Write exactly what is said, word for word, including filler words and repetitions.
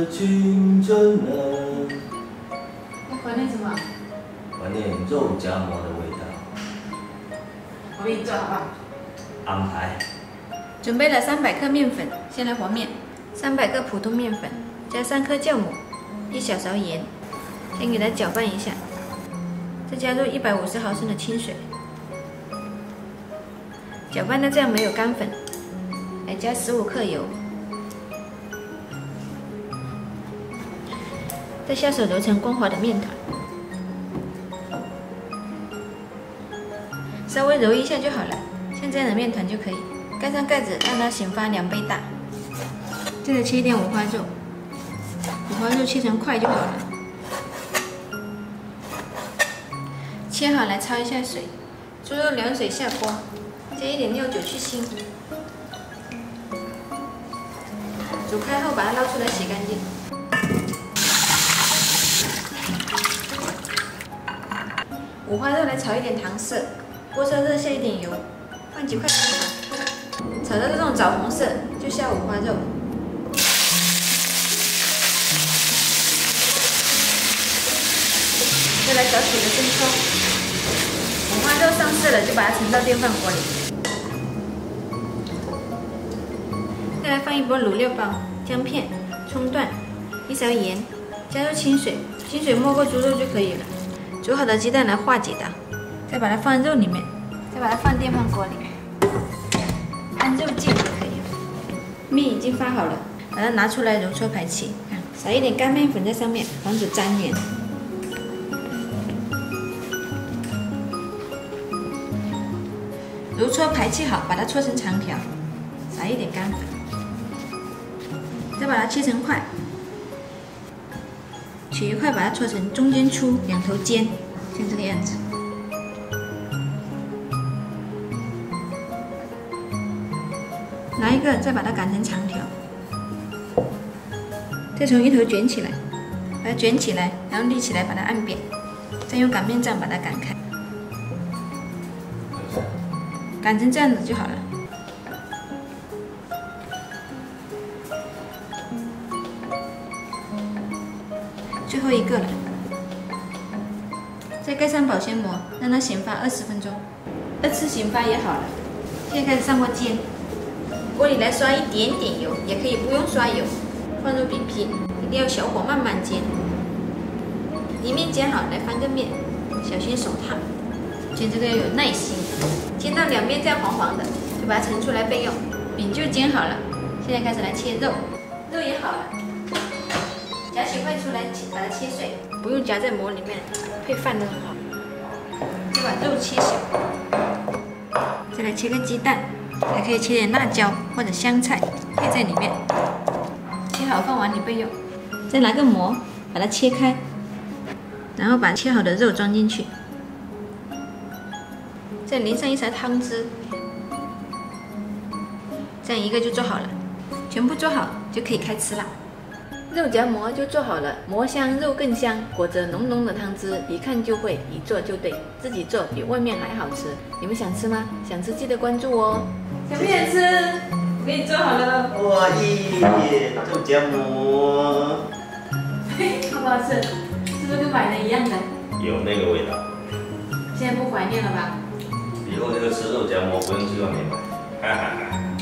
青春啊！ 要怀念什么？ 怀念肉夹馍的味道。 我给你做好不好？ 安排。 准备了三百克面粉，先来和面。三百克普通面粉，加三颗酵母，一小勺盐，先给它搅拌一下。再加入一百五十毫升的清水，搅拌到这样没有干粉，来加十五克油，再下手揉成光滑的面团，稍微揉一下就好了，像这样的面团就可以。盖上盖子，让它醒发两倍大。再来切一点五花肉，五花肉切成块就好了。切好来焯一下水，猪肉凉水下锅，加一点料酒去腥。煮开后把它捞出来洗干净。五花肉来炒一点糖色，锅烧热下一点油，放几块姜糖，炒到这种枣红色就下五花肉。再来少许的生抽，五花肉上色了就把它盛到电饭锅里。再来放一波卤料包、姜片、葱段，一勺盐，加入清水，清水没过猪肉就可以了。煮好的鸡蛋来化解它，再把它放肉里面，再把它放电饭锅里，按肉键就可以了。面已经发好了，把它拿出来揉搓排气，撒一点干面粉在上面，防止粘连。揉搓排气好，把它搓成长条，撒一点干粉，再把它切成块，取一块把它搓成中间粗，两头尖，像这个样子。拿一个再把它擀成长条，再从一头卷起来，把它卷起来，然后立起来把它按扁，再用擀面杖把它擀开。擀成这样子就好了。最后一个了，再盖上保鲜膜，让它醒发二十分钟。二次醒发也好了。现在开始上锅煎，锅里来刷一点点油，也可以不用刷油。放入饼皮，一定要小火慢慢煎。一面煎好，来翻个面，小心手烫。煎这个要有耐心。煎到两边这样黄黄的，就把它盛出来备用。饼就煎好了，现在开始来切肉，肉也好了，夹几块出来，把它切碎，不用夹在馍里面，配饭都很好。再把肉切小，再来切个鸡蛋，还可以切点辣椒或者香菜配在里面，切好放碗里备用。再拿个馍把它切开，然后把切好的肉装进去。再淋上一勺汤汁，这样一个就做好了。全部做好就可以开吃了。肉夹馍就做好了，馍香肉更香，裹着浓浓的汤汁，一看就会，一做就对。自己做比外面还好吃，你们想吃吗？想吃记得关注哦。想不想吃？我给你做好了。 哇耶！肉夹馍， 好不好吃？是不是跟买的一样的？ 有那个味道。 现在不怀念了吧？ 以后这个吃肉夹馍不用去外面买，哈哈哈。